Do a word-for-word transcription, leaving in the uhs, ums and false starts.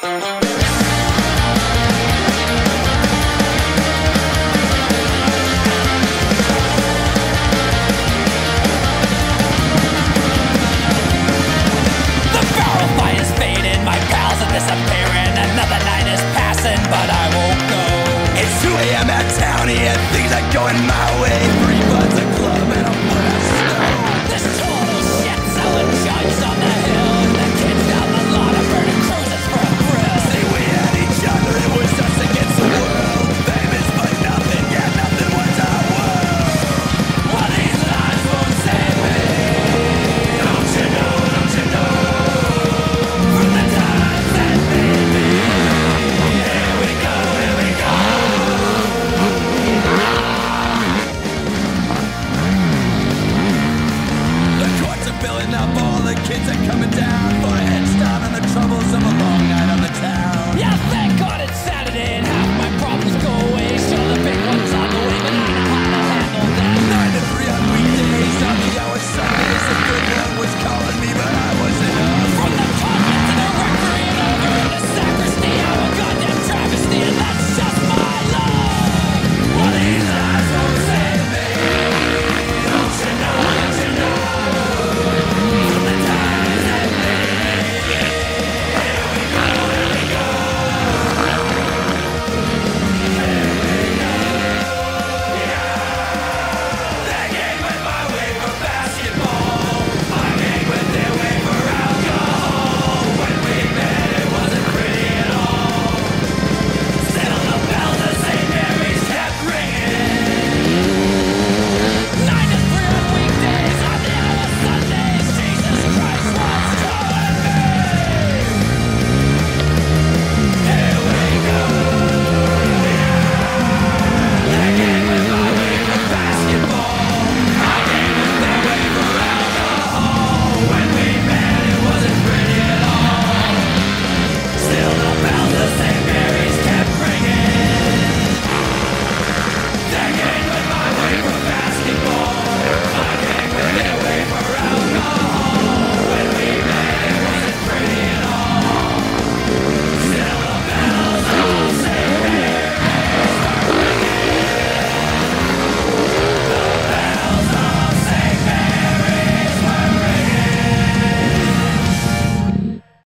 Disappearing, another night is passing, but I won't go. It's two a m at town and things are going my way. Three buds, a club, and a foot of snow. There's total shit selling joints on the hill. The kids down the lot are burning cruises for a thrill. See, we had each other, it was us against the world. Famous but nothing, yeah, nothing was our world. Well, these lies won't save me. Don't you know, don't you know? From the times that made me. Here we go, here we go. The courts are filling up, all the kids are coming.